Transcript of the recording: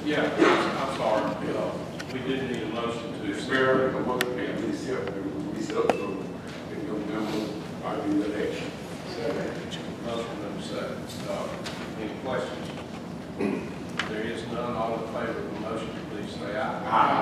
Yeah, I'm sorry. We did need a motion to Experiment, a month, and we set up in November, I'll do the election. motion and a second. Any questions? There is none. All in favor of the motion, please say aye. Aye.